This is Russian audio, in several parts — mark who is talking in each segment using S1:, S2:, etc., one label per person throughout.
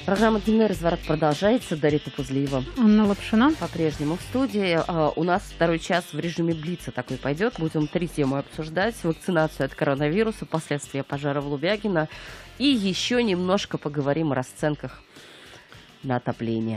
S1: Программа «Дневной разворот» продолжается. Дарья Топузлиева.
S2: Анна Лапшина.
S1: По-прежнему в студии. У нас второй час в режиме блица такой пойдет. Будем 3 темы обсуждать. Вакцинацию от коронавируса, последствия пожара в Лубягино. И еще немножко поговорим о расценках на отопление.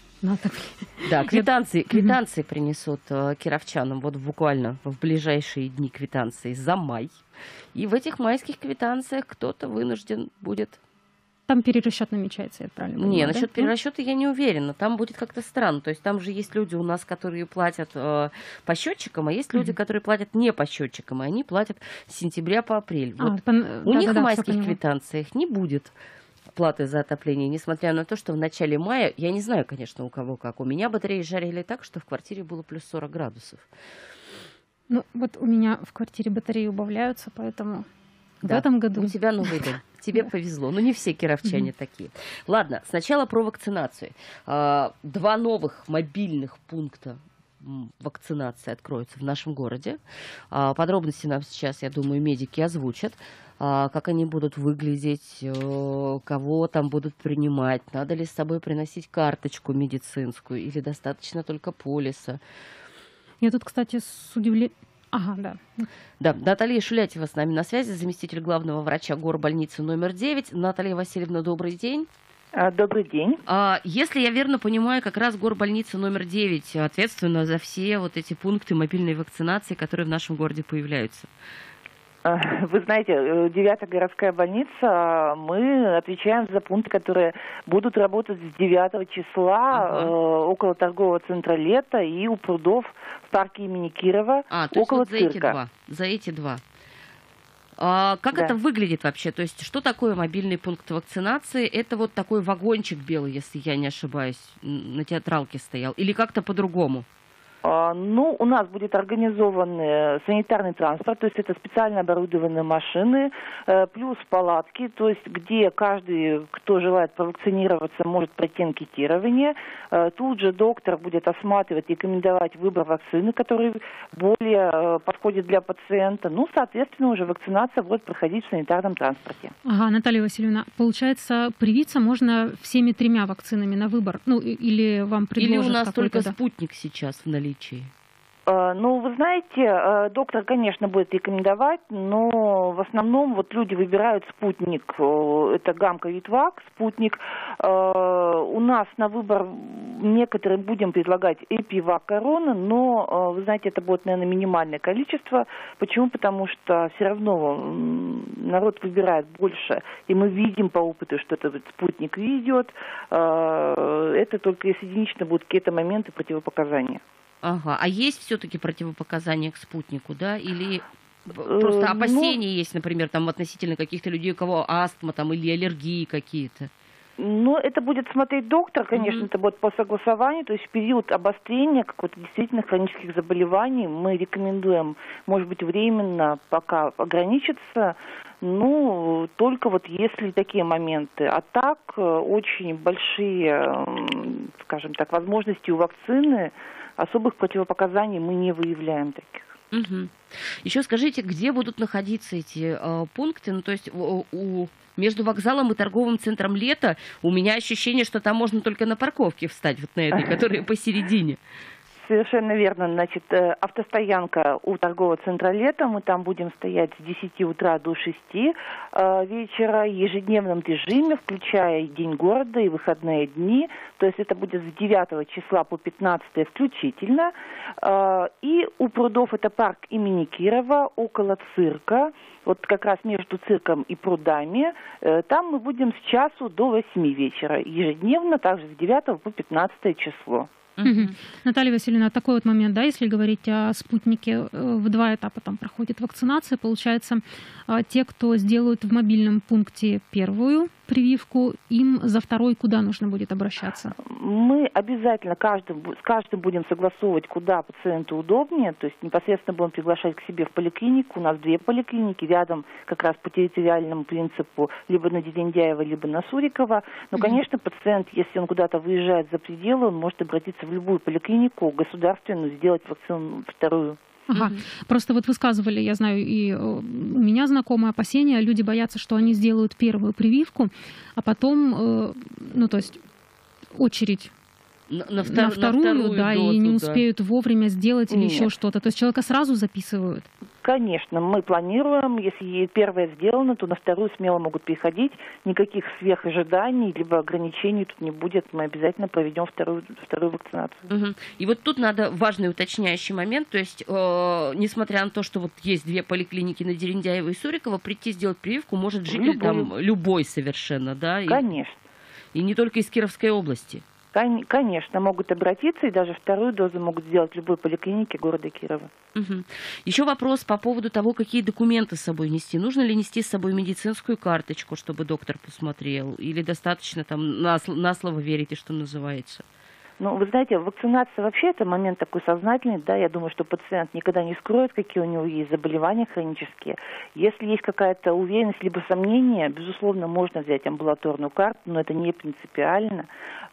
S1: Да, квитанции принесут кировчанам вот буквально в ближайшие дни квитанции за май. И в этих майских квитанциях кто-то вынужден будет...
S2: Там перерасчет намечается, я правильно понимаю?
S1: Не, насчет перерасчета я не уверена. Там будет как-то странно. То есть там же есть люди у нас, которые платят по счетчикам, а есть люди, которые платят не по счетчикам, и они платят с сентября по апрель. Вот у них в майских квитанциях не будет платы за отопление, несмотря на то, что в начале мая, я не знаю, конечно, у кого как, у меня батареи жарили так, что в квартире было плюс 40 градусов.
S2: Ну, вот у меня в квартире батареи убавляются, поэтому в этом году...
S1: У тебя новый дом. Тебе повезло. Но не все кировчане такие. Ладно, сначала про вакцинацию. 2 новых мобильных пункта вакцинации откроются в нашем городе. Подробности нам сейчас, я думаю, медики озвучат. Как они будут выглядеть, кого там будут принимать, надо ли с собой приносить карточку медицинскую или достаточно только полиса.
S2: Я тут, кстати, с удивлением... Ага, да.
S1: Да, Наталья Шулятьева с нами на связи, заместитель главного врача горбольницы номер 9. Наталья Васильевна, добрый день.
S3: Добрый день.
S1: Если я верно понимаю, как раз горбольница номер 9 ответственна за все вот эти пункты мобильной вакцинации, которые в нашем городе появляются.
S3: Вы знаете, 9-я городская больница, мы отвечаем за пункты, которые будут работать с 9 числа около торгового центра «Лето» и у прудов в парке имени Кирова, около
S1: вот
S3: цирка.
S1: За эти два. Как это выглядит вообще? То есть что такое мобильный пункт вакцинации? Это вот такой вагончик белый, если я не ошибаюсь, на театралке стоял. Или как-то по-другому?
S3: Ну, у нас будет организован санитарный транспорт, то есть это специально оборудованные машины, плюс палатки, то есть где каждый, кто желает провакцинироваться, может пройти анкетирование. Тут же доктор будет осматривать, рекомендовать выбор вакцины, который более подходит для пациента. Ну, соответственно, уже вакцинация будет проходить в санитарном транспорте.
S2: Ага, Наталья Васильевна, получается, привиться можно всеми 3 вакцинами на выбор? Ну, или вам предложат
S1: или у нас только
S2: да?
S1: спутник сейчас в наличии?
S3: Ну, вы знаете, доктор, конечно, будет рекомендовать, но в основном вот люди выбирают спутник, это Гамма-Витвак, спутник. У нас на выбор некоторым будем предлагать Эпивак Корона, но, вы знаете, это будет, наверное, минимальное количество. Почему? Потому что все равно народ выбирает больше, и мы видим по опыту, что этот спутник ведет. Это только если единично будут какие-то моменты противопоказания.
S1: Ага, а есть все-таки противопоказания к спутнику, да, или просто опасения есть, например, там относительно каких-то людей, у кого астма там или аллергии какие-то?
S3: Ну, это будет смотреть доктор, конечно, это будет по согласованию, то есть в период обострения каких-то действительно хронических заболеваний мы рекомендуем, может быть, временно пока ограничиться, ну, только вот если такие моменты. А так, очень большие, скажем так, возможности у вакцины, особых противопоказаний мы не выявляем таких.
S1: Еще скажите, где будут находиться эти пункты? Ну, то есть между вокзалом и торговым центром «Лето» у меня ощущение, что там можно только на парковке встать, вот на этой, которая посередине.
S3: Совершенно верно. Значит, автостоянка у торгового центра «Лето». Мы там будем стоять с 10 утра до 6 вечера в ежедневном режиме, включая День города и выходные дни. То есть это будет с 9 числа по 15 включительно. И у прудов это парк имени Кирова, около цирка. Вот как раз между цирком и прудами. Там мы будем с часу до 8 вечера. Ежедневно, также с 9 по 15 число.
S2: Наталья Васильевна, такой вот момент, да, если говорить о спутнике, в 2 этапа там проходит вакцинация, получается, те, кто сделают в мобильном пункте первую прививку, им за второй куда нужно будет обращаться?
S3: Мы обязательно с каждым будем согласовывать, куда пациенту удобнее, то есть непосредственно будем приглашать к себе в поликлинику. У нас 2 поликлиники рядом как раз по территориальному принципу, либо на Дерендяева, либо на Сурикова. Но, конечно, пациент, если он куда-то выезжает за пределы, он может обратиться в любую поликлинику государственную, сделать вакцину вторую.
S2: Ага. Просто вот высказывали, я знаю, и у меня знакомые опасения, люди боятся, что они сделают первую прививку, а потом, ну, то есть очередь на вторую, да, дозу, и не успеют вовремя сделать или еще что-то. То есть человека сразу записывают?
S3: Конечно, мы планируем, если первая сделана, то на вторую смело могут переходить. Никаких сверхожиданий либо ограничений тут не будет. Мы обязательно проведем вторую вакцинацию.
S1: И вот тут надо важный уточняющий момент. То есть, несмотря на то, что вот есть 2 поликлиники на Дерендяева и Сурикова, прийти сделать прививку может житель там любой совершенно, да?
S3: Конечно.
S1: И не только из Кировской области.
S3: Конечно, могут обратиться, и даже вторую дозу могут сделать в любой поликлинике города Кирова.
S1: Еще вопрос по поводу того, какие документы с собой нести. Нужно ли нести с собой медицинскую карточку, чтобы доктор посмотрел? Или достаточно там на слово верите, что называется?
S3: Ну, вы знаете, вакцинация вообще это момент такой сознательный, да, я думаю, что пациент никогда не скроет, какие у него есть заболевания хронические. Если есть какая-то уверенность либо сомнение, безусловно, можно взять амбулаторную карту, но это не принципиально.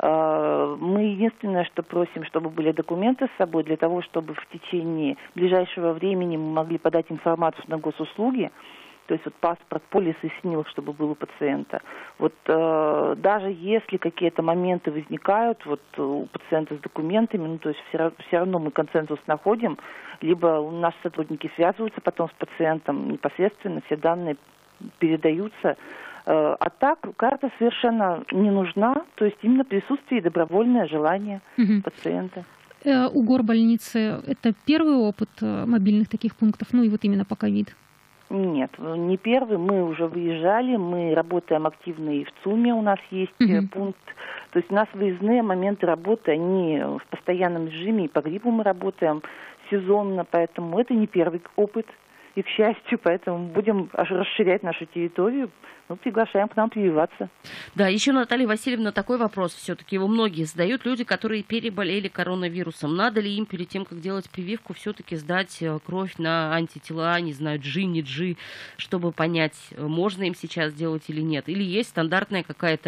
S3: Мы единственное, что просим, чтобы были документы с собой для того, чтобы в течение ближайшего времени мы могли подать информацию на госуслуги. То есть вот паспорт, полис и СНИЛ, чтобы был у пациента. Вот даже если какие-то моменты возникают вот у пациента с документами, ну то есть все равно мы консенсус находим, либо наши сотрудники связываются потом с пациентом непосредственно, все данные передаются. А так карта совершенно не нужна, то есть именно присутствие и добровольное желание пациента.
S2: У горбольницы это первый опыт мобильных таких пунктов, ну и вот именно по ковид?
S3: Нет, не первый. Мы уже выезжали, мы работаем активно и в ЦУМе у нас есть пункт. То есть у нас выездные моменты работы, они в постоянном режиме, и по гриппу мы работаем сезонно, поэтому это не первый опыт. И, к счастью, поэтому будем расширять нашу территорию, ну, приглашаем к нам прививаться.
S1: Да, еще, Наталья Васильевна, такой вопрос все-таки. Его многие задают, люди, которые переболели коронавирусом. Надо ли им перед тем, как делать прививку, все-таки сдать кровь на антитела, не знаю, G, не G, чтобы понять, можно им сейчас делать или нет? Или есть стандартная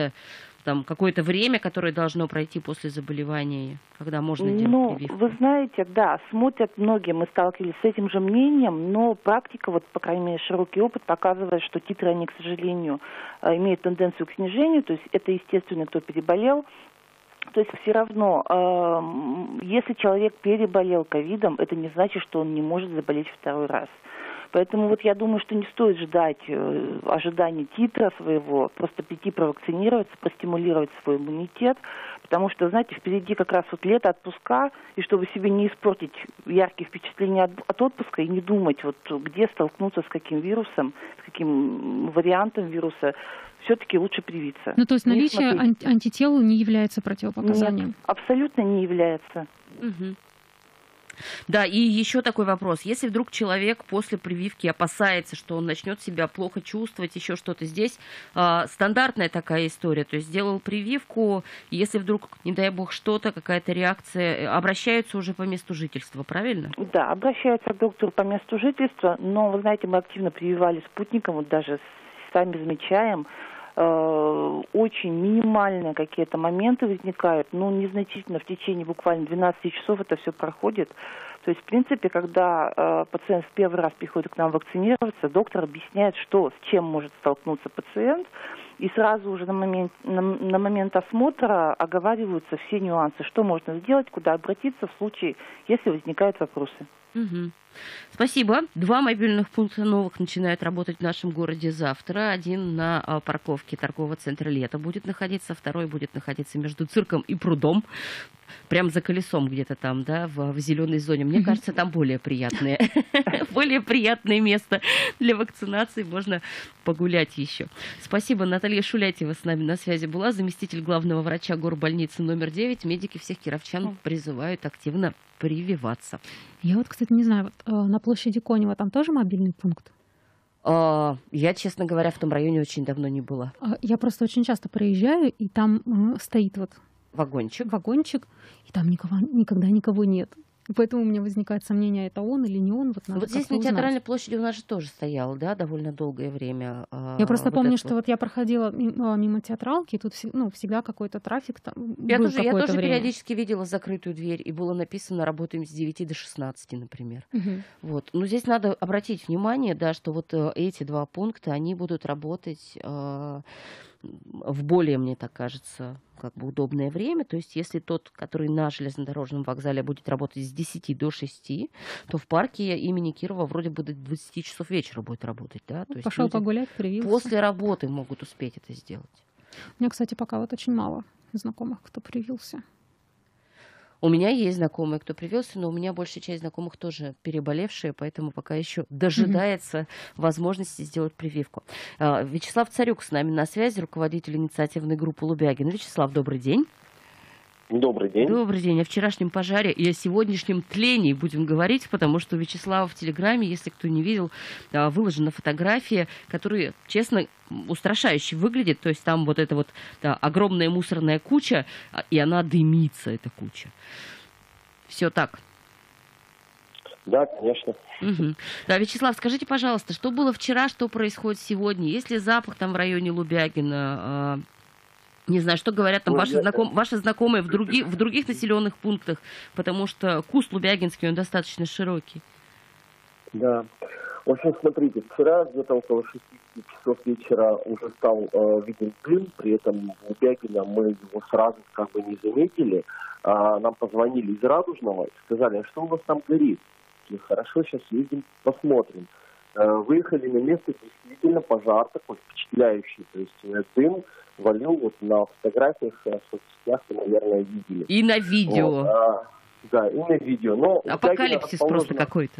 S1: какое-то время, которое должно пройти после заболевания, когда можно делать прививку?
S3: Вы знаете, да, смотрят многие, мы сталкивались с этим же мнением, но практика, вот, по крайней мере, широкий опыт показывает, что титры, они, к сожалению, имеют тенденцию к снижению, то есть это, естественно, кто переболел. То есть все равно, если человек переболел ковидом, это не значит, что он не может заболеть второй раз. Поэтому вот я думаю, что не стоит ждать ожидания титра своего, просто прийти провакцинироваться, простимулировать свой иммунитет, потому что, знаете, впереди как раз вот лето, отпуска, и чтобы себе не испортить яркие впечатления от отпуска и не думать, вот где столкнуться с каким вирусом, с каким вариантом вируса, все-таки лучше привиться.
S2: Ну, то есть наличие антител не является противопоказанием?
S3: Нет, абсолютно не является.
S1: Да, и еще такой вопрос. Если вдруг человек после прививки опасается, что он начнет себя плохо чувствовать, еще что-то здесь, стандартная такая история. То есть сделал прививку, если вдруг, не дай бог, что-то, какая-то реакция, обращаются уже по месту жительства, правильно?
S3: Да, обращаются к доктору по месту жительства, но, вы знаете, мы активно прививали спутником, вот даже сами замечаем, очень минимальные какие-то моменты возникают, но незначительно в течение буквально 12 часов это все проходит. То есть, в принципе, когда пациент в первый раз приходит к нам вакцинироваться, доктор объясняет, с чем может столкнуться пациент, и сразу уже на момент осмотра оговариваются все нюансы, что можно сделать, куда обратиться в случае, если возникают вопросы.
S1: Спасибо. 2 мобильных пункта новых начинают работать в нашем городе завтра. Один на парковке торгового центра «Лето» будет находиться, второй будет находиться между цирком и прудом. Прям за колесом где-то там, да, в зеленой зоне. Мне кажется, там более приятное место для вакцинации. Можно погулять еще. Спасибо. Наталья Шулятьева с нами на связи была, заместитель главного врача горбольницы номер 9. Медики всех кировчан призывают активно прививаться.
S2: Я вот, кстати, не знаю, на площади Конева там тоже мобильный пункт?
S1: Я, честно говоря, в том районе очень давно не была.
S2: Я просто очень часто проезжаю, и там стоит вот
S1: вагончик,
S2: и там никогда никого нет. И поэтому у меня возникает сомнение, это он или не он. Вот, надо
S1: Вот здесь
S2: как-то
S1: на Театральной
S2: узнать.
S1: площади у нас же тоже стоял, да, довольно долгое время.
S2: Я просто
S1: Вот
S2: помню,
S1: это
S2: что
S1: вот.
S2: вот я проходила мимо театралки, и тут всегда какой-то трафик там
S1: Я
S2: был
S1: тоже, я
S2: какое-то
S1: тоже
S2: время.
S1: периодически видела закрытую дверь, и было написано «работаем с 9 до 16», например.
S2: Мгм.
S1: Вот. Но здесь надо обратить внимание, да, что вот эти два пункта, они будут работать в более, мне так кажется, как бы удобное время. То есть если тот, который на железнодорожном вокзале будет работать с 10 до 6, то в парке имени Кирова вроде бы до 20 часов вечера будет работать. Да? То есть
S2: Пошел
S1: люди
S2: погулять, привился.
S1: после работы могут успеть это сделать.
S2: У меня, кстати, пока вот очень мало знакомых, кто привился.
S1: У меня есть знакомые, кто привелся, но у меня большая часть знакомых тоже переболевшие, поэтому пока еще дожидается возможности сделать прививку. Вячеслав Царюк с нами на связи, руководитель инициативной группы Лубягин. Вячеслав, добрый день.
S4: Добрый день.
S1: Добрый день. О вчерашнем пожаре и о сегодняшнем тлении будем говорить, потому что у Вячеслава в Телеграме, если кто не видел, выложена фотография, которая, честно, устрашающе выглядит. То есть там вот эта вот огромная мусорная куча, и она дымится, эта куча. Все так.
S4: Да, конечно.
S1: Угу. Да, Вячеслав, скажите, пожалуйста, что было вчера, что происходит сегодня? Есть ли запах там в районе Лубягина? Не знаю, что говорят там ваши знакомые в других населенных пунктах, потому что куст Лубягинский, он достаточно широкий.
S4: Да. В общем, смотрите, вчера где-то около 6 часов вечера уже стал виден дым, при этом в Лубягино мы его сразу как бы не заметили. Нам позвонили из Радужного и сказали, а что у вас там горит? И хорошо, сейчас ездим, посмотрим. Выехали на место, действительно пожар такой впечатляющий, то есть дым валил вот на фотографиях, в соцсетях вы, наверное, видели.
S1: И на видео.
S4: Вот, да, и на видео. Но
S1: апокалипсис просто какой-то.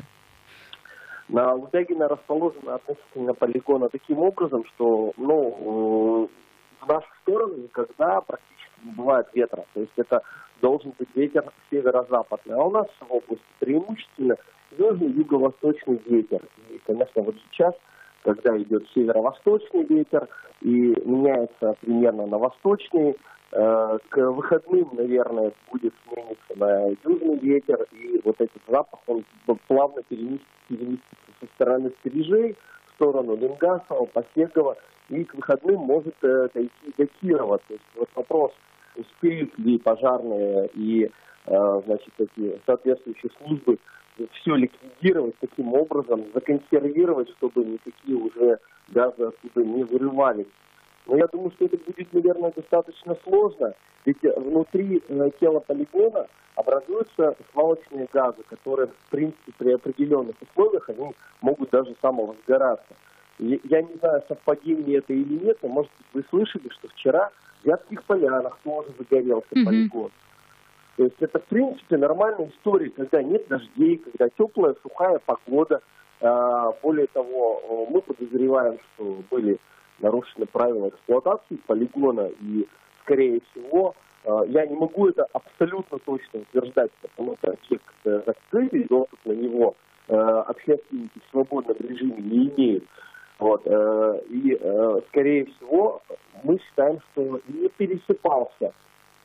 S4: На Лубягино расположено относительно полигона таким образом, что в нашу сторону никогда практически не бывает ветра. То есть это должен быть ветер северо-западный. А у нас в области преимущественно южный юго-восточный ветер. И, конечно, вот сейчас, когда идет северо-восточный ветер и меняется примерно на восточный, к выходным, наверное, будет смениться на южный ветер, и вот этот запах, он плавно переместится со стороны Стрижей в сторону Ленгасова, Посегова, и к выходным может дойти до Кирова. То есть вот вопрос, успеют ли пожарные и эти соответствующие службы все ликвидировать таким образом, законсервировать, чтобы никакие уже газы оттуда не вырывались. Но я думаю, что это будет, наверное, достаточно сложно, ведь внутри тела полигона образуются свалочные газы, которые, в принципе, при определенных условиях, они могут даже самовозгораться. Я не знаю, совпадение это или нет, но, может быть, вы слышали, что вчера в Вятских Полянах тоже загорелся полигон. То есть это, в принципе, нормальная история, когда нет дождей, когда теплая, сухая погода. Более того, мы подозреваем, что были нарушены правила эксплуатации полигона, и, скорее всего, я не могу это абсолютно точно утверждать, потому что объект закрытый, доступ на него общественники в свободном режиме не имеют. Вот. И, скорее всего, мы считаем, что не пересыпался,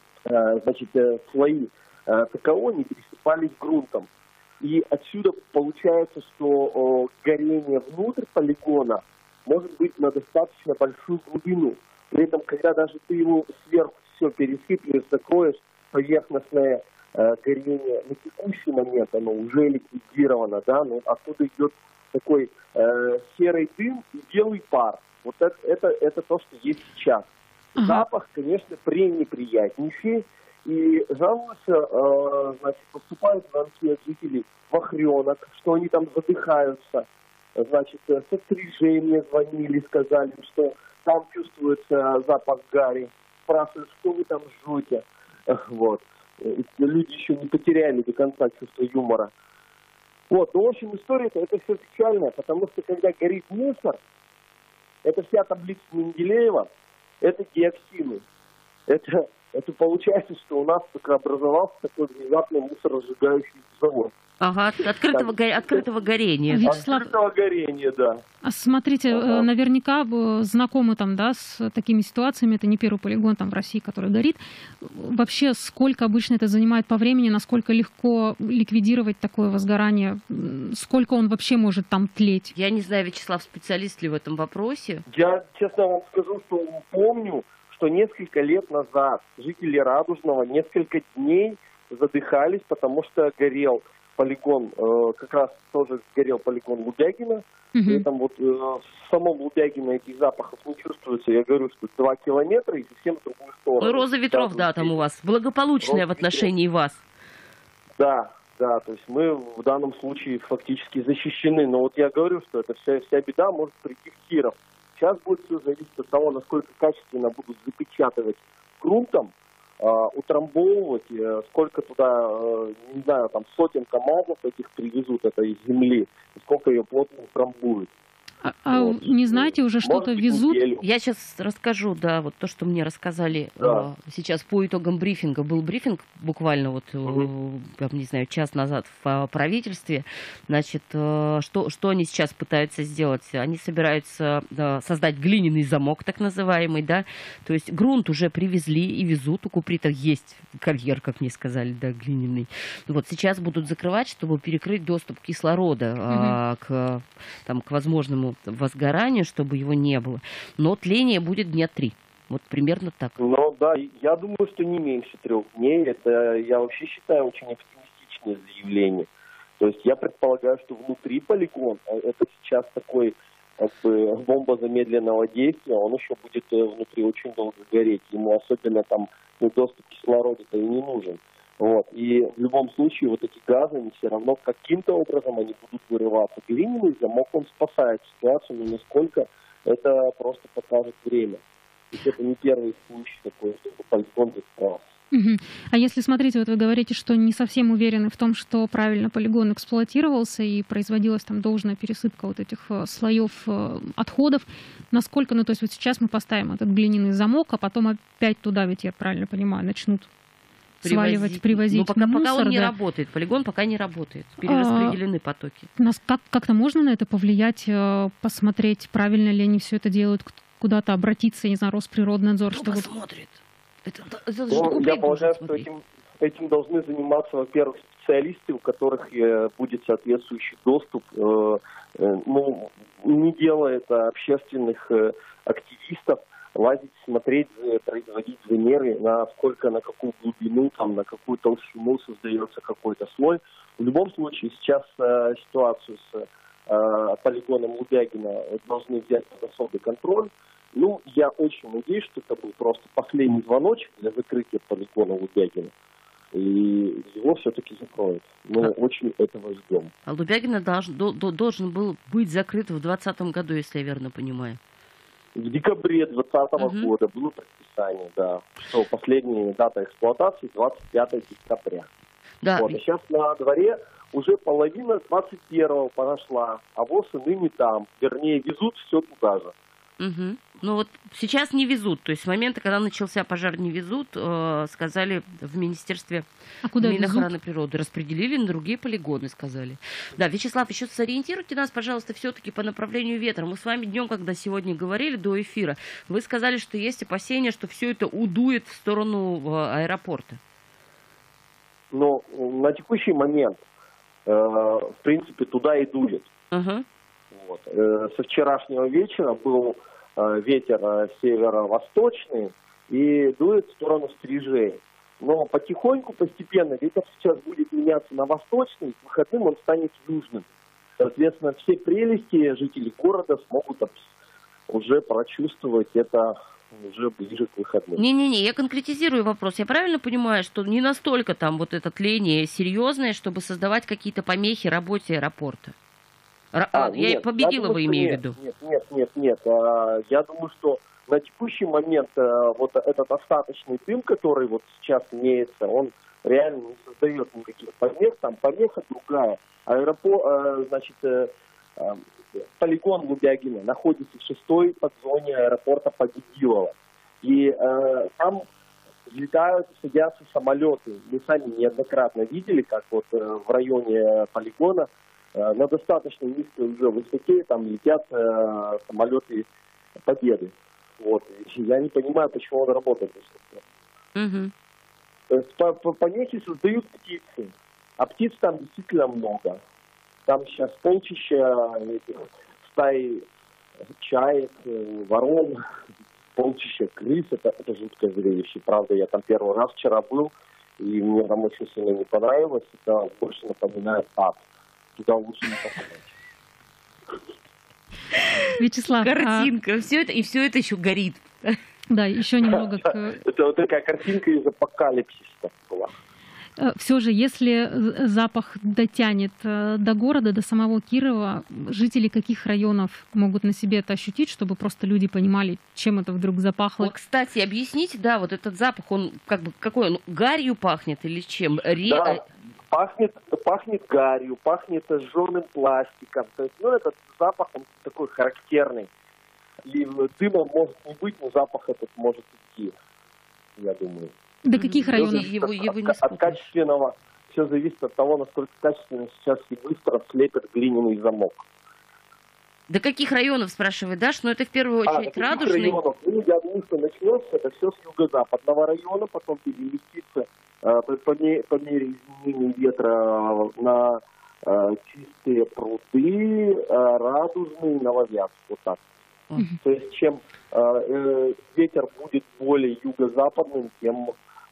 S4: слои ТКО не пересыпались грунтом. И отсюда получается, что горение внутрь полигона может быть на достаточно большую глубину. При этом, когда даже ты его сверху все пересыплешь, закроешь, поверхностное горение на текущий момент, оно уже ликвидировано, да, но оттуда идет такой серый дым и белый пар. Вот это то, что есть сейчас. Запах, конечно, пренеприятнейший. И жалуются, поступают звонки от жителей Вахренок, что они там задыхаются. Значит, со Стрижей мне звонили, сказали, что там чувствуется запах гари. Спрашивают, что вы там жжете. Вот. Люди еще не потеряли до конца чувство юмора. Вот, ну, в общем, история-то это все печальная, потому что когда горит мусор, это вся таблица Менделеева, это диоксины. Это получается, что у нас только образовался такой внезапный мусоросжигающий завод.
S1: Ага, открытого горения.
S2: Вячеслав,
S4: Открытого горения, да.
S2: смотрите, наверняка знакомы там, да, с такими ситуациями, это не первый полигон там в России, который горит. Вообще, сколько обычно это занимает по времени, насколько легко ликвидировать такое возгорание, сколько он вообще может там тлеть?
S1: Я не знаю, Вячеслав, специалист ли в этом вопросе?
S4: Я честно вам скажу, что помню, что несколько лет назад жители Радужного несколько дней задыхались, потому что горел полигон, как раз тоже горел полигон Лубягина. При этом вот в самом Лубягино этих запахов не чувствуется. Я говорю, что 2 километра и совсем в другую сторону.
S1: Ну, роза ветров, да, там у вас. Благополучная в отношении вас.
S4: Да, то есть мы в данном случае фактически защищены. Но вот я говорю, что это вся беда может прийти в Киров. Сейчас будет все зависеть от того, насколько качественно будут запечатывать грунтом, утрамбовывать, сколько туда, не знаю, там сотен КАМАЗов этих привезут, это из земли, и сколько ее плотно утрамбуют.
S2: Вот. Не знаете, уже что-то везут?
S4: Неделю.
S1: Я сейчас расскажу, да, вот то, что мне рассказали сейчас по итогам брифинга. Был брифинг буквально вот, я не знаю, час назад в правительстве. Значит, что они сейчас пытаются сделать? Они собираются создать глиняный замок, так называемый, да. То есть грунт уже привезли и везут. У Куприта есть карьер, как мне сказали, да, глиняный. Вот сейчас будут закрывать, чтобы перекрыть доступ кислорода к возможному возгоранию, чтобы его не было. Но тление будет дня 3. Вот примерно так.
S4: Ну да, я думаю, что не меньше 3 дней. Это я вообще считаю очень оптимистичное заявление. То есть я предполагаю, что внутри полигона, это сейчас такой как бы бомба замедленного действия, он еще будет внутри очень долго гореть. Ему особенно там доступ к кислороду-то и не нужен. Вот. И в любом случае вот эти газы, они все равно каким-то образом они будут вырываться. Глиняный замок, он спасает ситуацию, но насколько это просто покажет время. То есть это не первый случай такой, чтобы полигон закрывался.
S2: А если, смотрите, вот вы говорите, что не совсем уверены в том, что правильно полигон эксплуатировался и производилась там должная пересыпка вот этих слоев отходов, насколько, ну то есть вот сейчас мы поставим этот глиняный замок, а потом опять туда, ведь я правильно понимаю, начнут привозить
S1: пока
S2: мусор,
S1: он не работает, полигон пока не работает, перераспределены потоки.
S2: Как-то можно на это повлиять, посмотреть, правильно ли они все это делают, куда-то обратиться, не знаю, Росприроднадзор,
S1: Кто
S2: чтобы...
S1: смотрит?
S4: Я полагаю, что этим должны заниматься, во-первых, специалисты, у которых будет соответствующий доступ, не делая это общественных активистов, лазить, смотреть, производить замеры, на какую глубину, там, на какую толщину создается какой-то слой. В любом случае, сейчас ситуацию с полигоном Лубягина должны взять под особый контроль. Ну, я очень надеюсь, что это был просто последний звоночек для закрытия полигона Лубягина. И его все-таки закроют. Мы очень этого ждем.
S1: А Лубягина должен был быть закрыт в 2020 году, если я верно понимаю.
S4: В декабре 2020 года было предписание, да, что последняя дата эксплуатации 25 декабря.
S1: Да.
S4: Вот, а сейчас на дворе уже половина 21-го прошла, а ВОЗ и ныне там. Вернее, везут все туда же.
S1: Ну вот сейчас не везут, то есть с момента, когда начался пожар, не везут, сказали в Министерстве Минохраны природы, распределили на другие полигоны, сказали. Да, Вячеслав, еще сориентируйте нас, пожалуйста, все-таки по направлению ветра. Мы с вами днем, когда сегодня говорили до эфира, вы сказали, что есть опасения, что все это удует в сторону аэропорта.
S4: Но на текущий момент, в принципе, туда и дует. Вот. Со вчерашнего вечера был ветер северо-восточный и дует в сторону Стрижей. Но потихоньку, постепенно ветер сейчас будет меняться на восточный, к выходным он станет южным. Соответственно, все прелести жителей города смогут уже прочувствовать это уже ближе к выходным.
S1: Не-не-не, я конкретизирую вопрос. Я правильно понимаю, что не настолько там вот это тление серьезное, чтобы создавать какие-то помехи работе аэропорта? Я победила, вы имею в виду?
S4: Нет. Я думаю, что на текущий момент вот этот остаточный дым, который вот сейчас имеется, он реально не создает никаких помех. Там помеха другая. Полигон Лубягина находится в 6-й подзоне аэропорта Победилова. И там взлетают, садятся самолеты. Мы сами неоднократно видели, как вот в районе полигона на достаточно низкой уже высоте там летят самолеты Победы. Вот. Я не понимаю, почему он работает. То есть помехи создают птицы, а птиц там действительно много. Там сейчас полчища этих стаи чаек, ворон, полчища крыс. Это жуткое зрелище. Правда, я там первый раз вчера был, и мне там очень сильно не понравилось. Это больше напоминает ад. Туда лучше не попадать.
S2: Вячеслав,
S1: картинка, все это, и все это еще горит.
S2: Да, еще немного
S4: Это вот такая картинка из апокалипсиса была.
S2: Все же, если запах дотянет до города, до самого Кирова, жители каких районов могут на себе это ощутить, чтобы просто люди понимали, чем это вдруг запахло?
S1: Вот, кстати, объясните, да, вот этот запах, он как бы какой он, гарью пахнет или чем?
S4: Да, пахнет гарью, пахнет сжёным пластиком. То есть, этот запах, он такой характерный. И дыма может не быть, но запах этот может идти, я думаю.
S2: До каких районов?
S1: Его не
S4: от качественного, все зависит от того, насколько качественно сейчас и быстро слепят глиняный замок.
S1: До каких районов, спрашивает Даш? Но это в первую очередь Радужный.
S4: Районов? Я думаю, что начнется это все с юго-западного района, потом переместится по мере изменения ветра на чистые пруды, Радужный, Нововятск. Вот так. То есть чем ветер будет более юго-западным, тем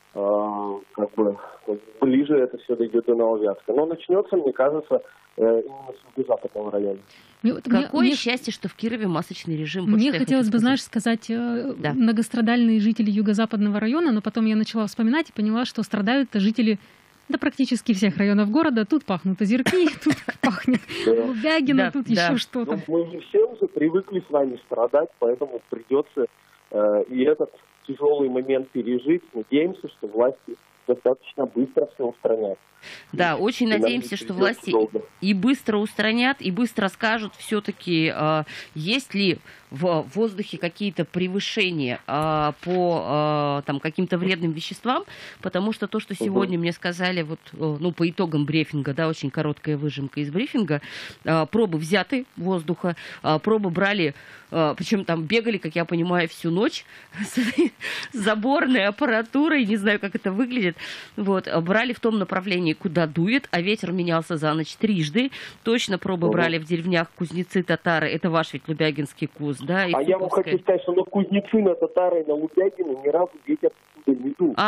S4: ближе это все дойдет до Нововятска. Но начнется, мне кажется, именно с юго-западного района.
S1: Какое счастье, что в Кирове масочный режим.
S2: Мне хотелось бы, знаешь, сказать многострадальные жители юго-западного района, но потом я начала вспоминать и поняла, что страдают жители практически всех районов города. Тут пахнут озерки, тут пахнет Лубягино, тут еще что-то.
S4: Мы же все уже привыкли с вами страдать, поэтому придется и этот тяжелый момент пережить. Надеемся, что власти достаточно быстро все устранят.
S1: Да, очень надеемся, что власти и быстро устранят, и быстро скажут все-таки, есть ли в воздухе какие-то превышения по каким-то вредным веществам, потому что то, что сегодня мне сказали по итогам брифинга, очень короткая выжимка из брифинга, пробы взяты воздуха, пробы брали, причем там бегали, как я понимаю, всю ночь с заборной аппаратурой, не знаю, как это выглядит, брали в том направлении, куда дует, а ветер менялся за ночь трижды. Точно пробы брали в деревнях Кузнецы, Татары. Это ваш ведь Лубягинский КУЗ, да?
S4: А я вам хочу сказать, что на Кузнецы, на Татары, на Лубягина ни разу ветер оттуда не дул.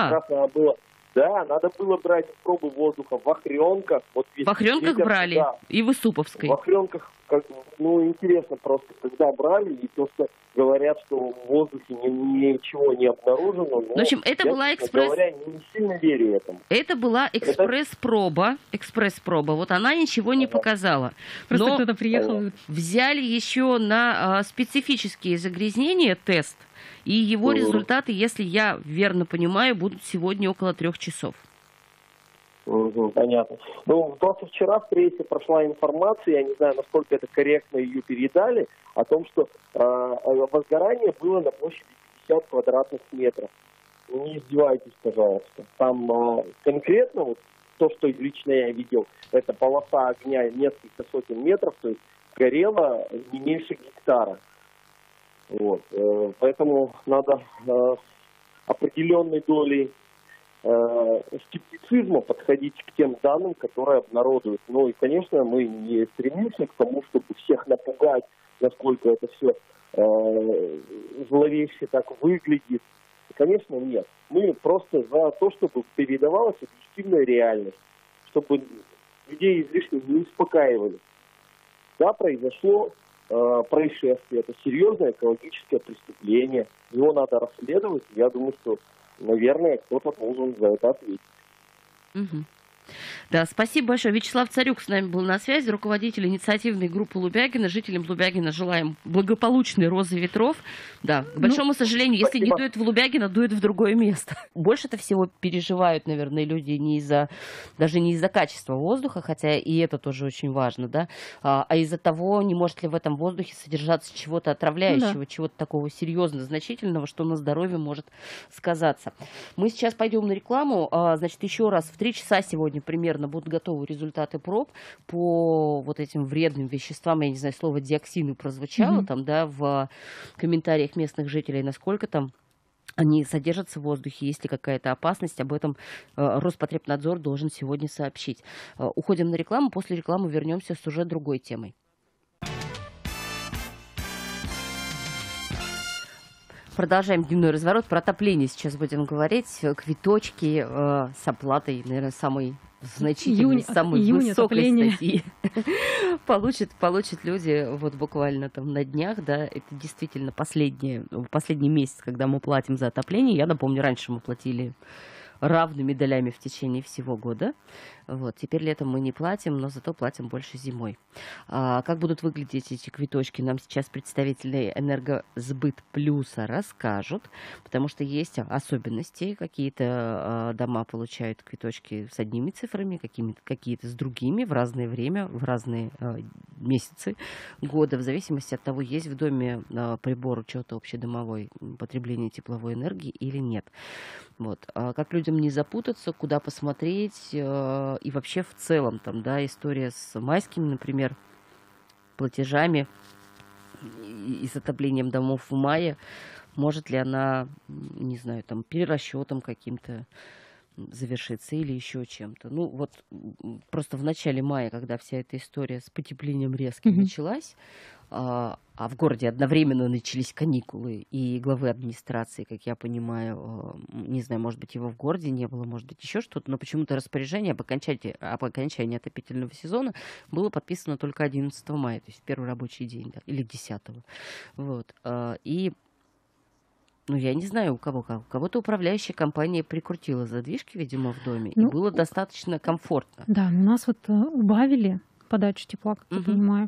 S4: Надо было брать пробы воздуха в Охренках.
S1: В Охренках брали? Да. И в Исуповской?
S4: В Охренках, интересно просто, когда брали, и то, что говорят, что в воздухе ничего не обнаружено.
S1: В общем, это была
S4: не сильно верю этому.
S1: Это была экспресс-проба. Она ничего не показала.
S2: Просто кто-то приехал.
S1: Взяли еще на специфические загрязнения тест. И его результаты, если я верно понимаю, будут сегодня около 3 часов.
S4: Понятно. Просто вчера в прессе прошла информация, я не знаю, насколько это корректно ее передали, о том, что возгорание было на площади 50 квадратных метров. Не издевайтесь, пожалуйста. Там конкретно то, что лично я видел, это полоса огня несколько сотен метров, то есть горело не меньше гектара. Поэтому надо определенной долей скептицизма подходить к тем данным, которые обнародуют. И, конечно, мы не стремимся к тому, чтобы всех напугать, насколько это все зловеще так выглядит. Конечно, нет. Мы просто за то, чтобы передавалась объективная реальность, чтобы людей излишне не успокаивали. Да, произошло происшествие, это серьезное экологическое преступление. Его надо расследовать. Я думаю, что, наверное, кто-то должен за это ответить.
S1: Да, спасибо большое. Вячеслав Царюк с нами был на связи, руководитель инициативной группы Лубягина. Жителям Лубягина желаем благополучной розы ветров. Да, к большому сожалению, если не дует в Лубягино, дует в другое место. Больше-то всего переживают, наверное, люди даже не из-за качества воздуха, хотя и это тоже очень важно, да, а из-за того, не может ли в этом воздухе содержаться чего-то отравляющего, чего-то такого серьезно значительного, что на здоровье может сказаться. Мы сейчас пойдем на рекламу. Значит, еще раз, в 3 часа сегодня примерно будут готовы результаты проб по вот этим вредным веществам. Я не знаю, слово диоксины прозвучало там, да, в комментариях местных жителей, насколько там они содержатся в воздухе, есть ли какая-то опасность, об этом Роспотребнадзор должен сегодня сообщить. Уходим на рекламу, после рекламы вернемся с уже другой темой. Продолжаем дневной разворот. Про отопление сейчас будем говорить. Квиточки с оплатой, наверное, самой значительной, самой высокой статьи получат люди вот буквально там на днях, да, это действительно последний месяц, когда мы платим за отопление. Я напомню, раньше мы платили равными долями в течение всего года. Вот. Теперь летом мы не платим, но зато платим больше зимой. Как будут выглядеть эти квиточки, нам сейчас представители Энергосбыт Плюса расскажут, потому что есть особенности. Какие-то дома получают квиточки с одними цифрами, какие-то с другими в разное время, в разные месяцы года, в зависимости от того, есть в доме прибор учета общедомовой потребления тепловой энергии или нет. Вот. Как людям не запутаться, куда посмотреть, и вообще в целом там, да, история с майскими, например, платежами и с отоплением домов в мае, может ли она, не знаю, там, перерасчетом каким-то завершиться или еще чем-то. Ну, вот просто в начале мая, когда вся эта история с потеплением резким началась, а в городе одновременно начались каникулы, и главы администрации, как я понимаю, не знаю, может быть, его в городе не было, может быть, еще что-то, но почему-то распоряжение об окончании отопительного сезона было подписано только 11 мая, то есть в первый рабочий день, да, или 10-го. Вот. И ну, я не знаю, у кого-то управляющая компания прикрутила задвижки, видимо, в доме, и было достаточно комфортно.
S2: Да, у нас вот убавили подачу тепла, как я понимаю,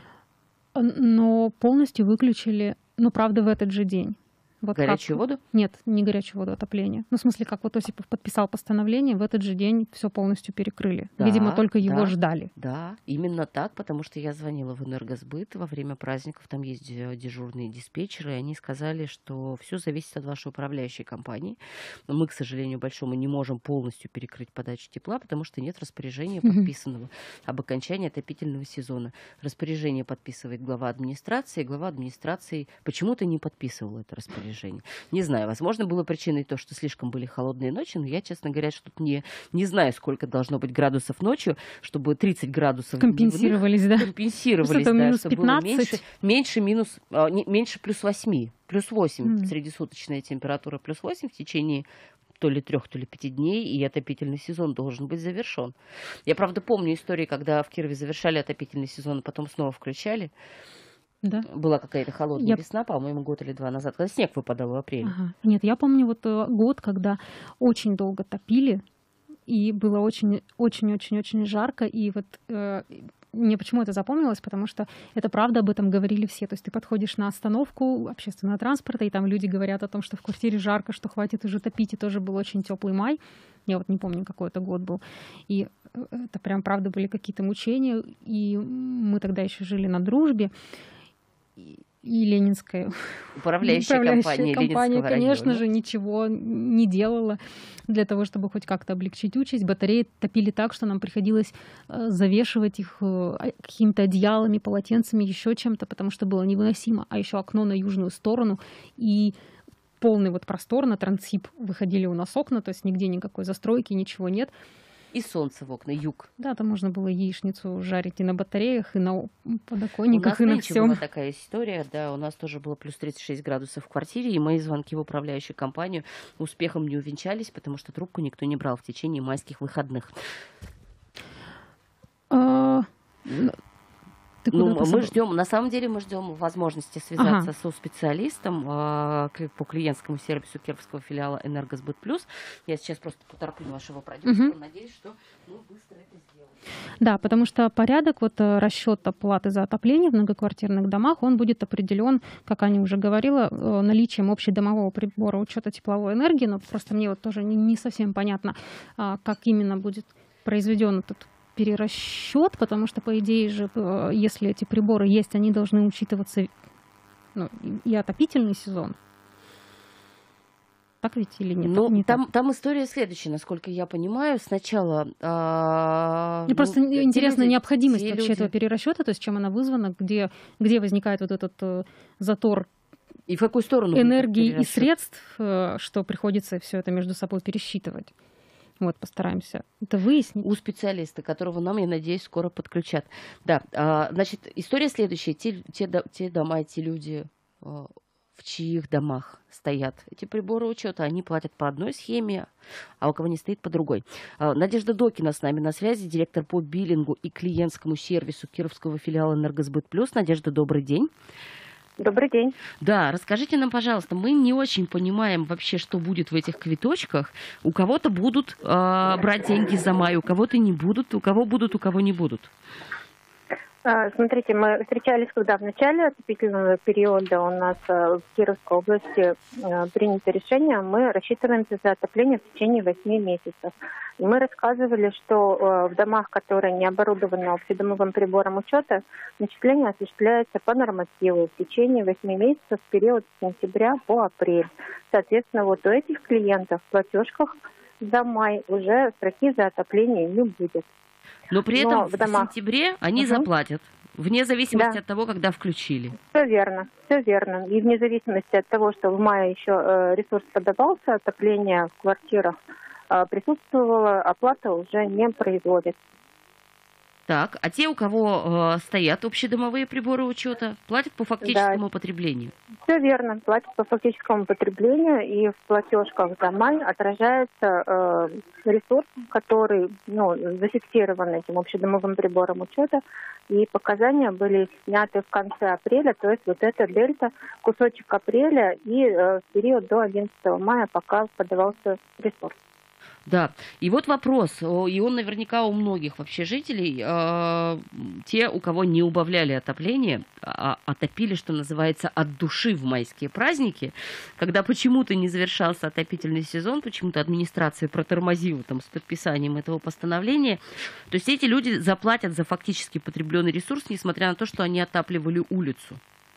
S2: но полностью выключили, ну, правда, в этот же день. Вот
S1: горячую воду?
S2: Нет, не горячую воду, отопление. Ну, в смысле, как вот Осипов подписал постановление, в этот же день все полностью перекрыли. Да, видимо, только его ждали.
S1: Да, именно так, потому что я звонила в Энергосбыт во время праздников, там есть дежурные диспетчеры, и они сказали, что все зависит от вашей управляющей компании. Но мы, к сожалению, большому не можем полностью перекрыть подачу тепла, потому что нет распоряжения подписанного об окончании отопительного сезона. Распоряжение подписывает глава администрации, глава администрации почему-то не подписывал это распоряжение. Не знаю, возможно, было причиной то, что слишком были холодные ночи, но я, честно говоря, что-то не знаю, сколько должно быть градусов ночью, чтобы 30 градусов
S2: компенсировались, да?
S1: Компенсировались, да,
S2: минус
S1: чтобы
S2: 15.
S1: было меньше плюс 8. Плюс 8 среднесуточная температура, плюс 8 в течение то ли 3, то ли 5 дней, и отопительный сезон должен быть завершен. Я, правда, помню истории, когда в Кирове завершали отопительный сезон, а потом снова включали.
S2: Да.
S1: Была какая-то холодная весна, по-моему, год или 2 назад, когда снег выпадал в апреле.
S2: Нет, я помню вот год, когда очень долго топили, и было очень-очень-очень жарко, и вот мне почему это запомнилось, потому что это правда, об этом говорили все. То есть ты подходишь на остановку общественного транспорта, и там люди говорят о том, что в квартире жарко, что хватит уже топить, и тоже был очень теплый май. Я вот не помню, какой это год был. И это прям правда были какие-то мучения, и мы тогда еще жили на Дружбе. И Ленинская
S1: управляющая компания,
S2: конечно же, ничего не делала для того, чтобы хоть как-то облегчить участь. Батареи топили так, что нам приходилось завешивать их какими-то одеялами, полотенцами, еще чем-то, потому что было невыносимо. А еще окно на южную сторону и полный вот простор на Трансип выходили у нас окна, то есть нигде никакой застройки, ничего нет.
S1: И солнце в окна, юг.
S2: Да, там можно было яичницу жарить и на батареях, и на подоконниках, и на всем.
S1: У нас была такая история, да, у нас тоже было плюс 36 градусов в квартире, и мои звонки в управляющую компанию успехом не увенчались, потому что трубку никто не брал в течение майских выходных.
S2: Ты куда
S1: Мы ждем, на самом деле мы ждем возможности связаться со специалистом по клиентскому сервису кировского филиала «Энергосбыт Плюс». Я сейчас просто потороплю нашего продюсера, надеюсь, что мы быстро это сделаем.
S2: Да, потому что порядок расчета платы за отопление в многоквартирных домах, он будет определен, как Аня уже говорила, наличием общедомового прибора учета тепловой энергии, но просто мне тоже не совсем понятно, как именно будет произведен этот перерасчет, потому что, по идее же, если эти приборы есть, они должны учитываться и отопительный сезон. Так ведь или нет?
S1: Ну, там история следующая, насколько я понимаю. Сначала...
S2: Мне просто интересна необходимость вообще этого перерасчета, то есть чем она вызвана, где возникает вот этот затор
S1: и в какую сторону
S2: энергии и средств, что приходится все это между собой пересчитывать. Вот, постараемся это выяснить.
S1: У специалиста, которого нам, я надеюсь, скоро подключат. Да, значит, история следующая. Те дома, эти люди, в чьих домах стоят эти приборы учета, они платят по одной схеме, а у кого не стоит, по другой. Надежда Докина с нами на связи, директор по биллингу и клиентскому сервису кировского филиала «Энергосбыт Плюс». Надежда, добрый день.
S5: Добрый день.
S1: Да, расскажите нам, пожалуйста, мы не очень понимаем вообще, что будет в этих квиточках. У кого-то будут брать деньги за май, у кого-то не будут, у кого будут, у кого не будут.
S5: Смотрите, мы встречались, когда в начале отопительного периода у нас в Кировской области принято решение, мы рассчитываемся за отопление в течение 8 месяцев. И мы рассказывали, что в домах, которые не оборудованы общедомовым прибором учета, начисление осуществляется по нормативу в течение 8 месяцев в период с сентября по апрель. Соответственно, вот у этих клиентов в платежках за май уже строки за отопление не будет.
S1: Но при этом в сентябре они заплатят, вне зависимости от того, когда включили.
S5: Все верно, все верно. И вне зависимости от того, что в мае еще ресурс подавался, отопление в квартирах присутствовало, оплата уже не производится.
S1: Так, а те, у кого стоят общедомовые приборы учета, платят по фактическому потреблению?
S5: Все верно, платят по фактическому потреблению, и в платежках за май отражается ресурс, который зафиксирован этим общедомовым прибором учета, и показания были сняты в конце апреля, то есть вот эта дельта, кусочек апреля и в период до 11 мая, пока подавался ресурс.
S1: Да, и вот вопрос, и он наверняка у многих вообще жителей, те, у кого не убавляли отопление, отопили, что называется, от души в майские праздники, когда почему-то не завершался отопительный сезон, почему-то администрация протормозила там с подписанием этого постановления, то есть эти люди заплатят за фактически потребленный ресурс, несмотря на то, что они отапливали улицу.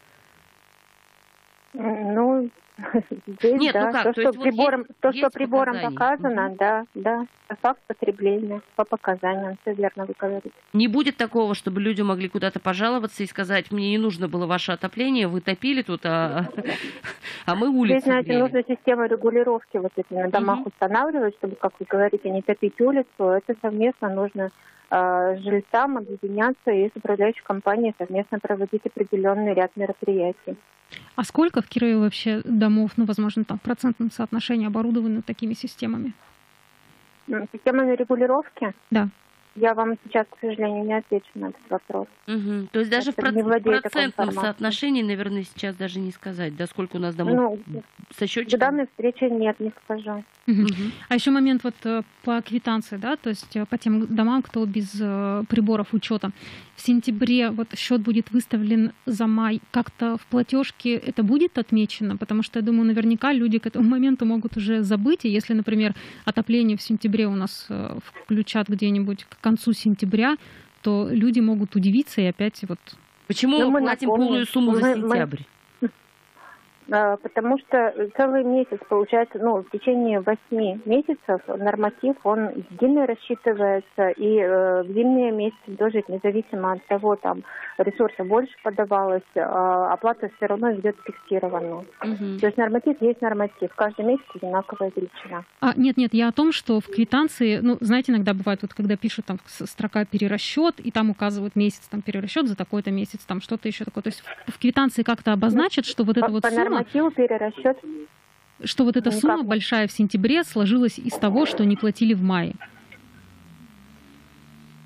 S5: Здесь,
S1: нет,
S5: да,
S1: как?
S5: То, что прибором показано, да, факт потребления по показаниям, все верно вы говорите.
S1: Не будет такого, чтобы люди могли куда-то пожаловаться и сказать, мне не нужно было ваше отопление, вы топили тут, а мы улицу
S5: Здесь, знаете,
S1: грели.
S5: нужно систему регулировки вот эти на домах устанавливать, чтобы, как вы говорите, не топить улицу. Это совместно нужно жильцам объединяться и с управляющей компанией совместно проводить определенный ряд мероприятий.
S2: А сколько в Кирове вообще домов, возможно, там в процентном соотношении оборудованы такими системами?
S5: Системами регулировки?
S2: Да.
S5: Я вам сейчас, к сожалению, не отвечу на этот вопрос.
S1: Угу. То есть даже в процентном соотношении, наверное, сейчас даже не сказать, да, сколько у нас домов со счетчиком?
S5: К данной встрече нет, не скажу.
S2: А еще момент по квитанции, да, то есть по тем домам, кто без приборов учета. В сентябре счет будет выставлен за май. Как-то в платежке это будет отмечено? Потому что, я думаю, наверняка люди к этому моменту могут уже забыть. И если, например, отопление в сентябре у нас включат где-нибудь к концу сентября, то люди могут удивиться и опять
S1: Почему мы платим полную сумму за сентябрь?
S5: Потому что целый месяц, получается, в течение 8 месяцев норматив, он единый рассчитывается, и в зимние месяцы тоже, независимо от того, там ресурса больше подавалось, оплата все равно идет фиксированно. То есть норматив есть норматив, каждый месяц одинаковая величина.
S2: Нет, я о том, что в квитанции, знаете, иногда бывает, когда пишут там строка перерасчет, и там указывают месяц, там перерасчет за такой-то месяц, там что-то еще такое. То есть в квитанции как-то обозначат, что вот эта сумма,
S5: перерасчет.
S2: Что вот эта сумма большая в сентябре сложилась из того, что не платили в мае.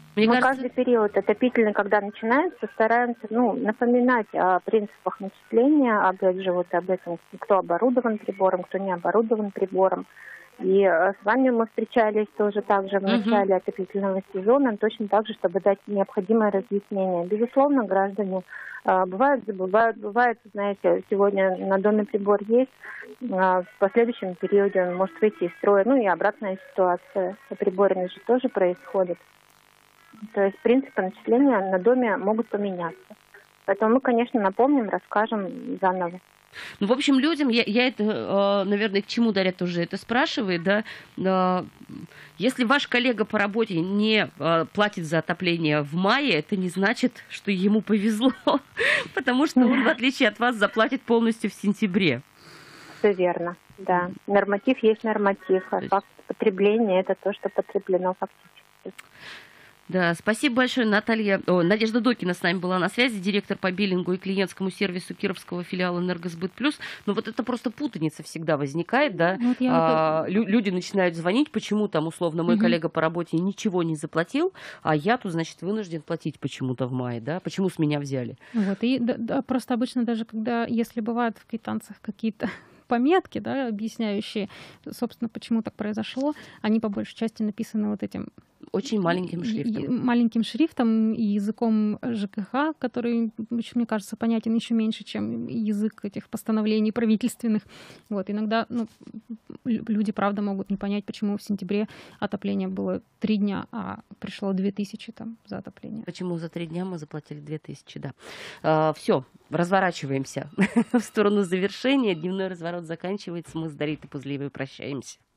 S1: Мне
S5: Мы
S1: кажется,
S5: каждый период отопительный, когда начинается, стараемся напоминать о принципах начисления, опять же, вот об этом, кто оборудован прибором, кто не оборудован прибором. И с вами мы встречались тоже так же в начале отопительного сезона, точно так же, чтобы дать необходимое разъяснение. Безусловно, граждане бывают, забывают, бывает, знаете, сегодня на доме прибор есть, в последующем периоде он может выйти из строя, и обратная ситуация со приборами же тоже происходит. То есть принципы начисления на доме могут поменяться. Поэтому мы, конечно, напомним, расскажем заново.
S1: Ну, в общем, людям, я это, наверное, к чему Дарья тоже это спрашивает, да, если ваш коллега по работе не платит за отопление в мае, это не значит, что ему повезло, потому что он, в отличие от вас, заплатит полностью в сентябре.
S5: Все верно, да. Норматив есть норматив, а факт потребления – это то, что потреблено фактически.
S1: Да, спасибо большое, Надежда Докина с нами была на связи, директор по биллингу и клиентскому сервису Кировского филиала «Энергосбыт Плюс». Но вот это просто путаница всегда возникает, да, люди начинают звонить, почему там, условно, мой коллега по работе ничего не заплатил, а я тут, значит, вынужден платить почему-то в мае, да, почему с меня взяли.
S2: Вот, и просто обычно даже если бывают в квитанциях какие-то пометки, да, объясняющие, собственно, почему так произошло, они по большей части написаны вот этим
S1: очень маленьким шрифтом.
S2: Маленьким шрифтом и языком ЖКХ, который, мне кажется, понятен еще меньше, чем язык этих постановлений правительственных. Вот, иногда люди, правда, могут не понять, почему в сентябре отопление было 3 дня, а пришло 2000 за отопление.
S1: Почему за 3 дня мы заплатили 2000, да. Все, разворачиваемся в сторону завершения. Дневной разворот заканчивается. Мы с Дарьей Пузлиевой прощаемся.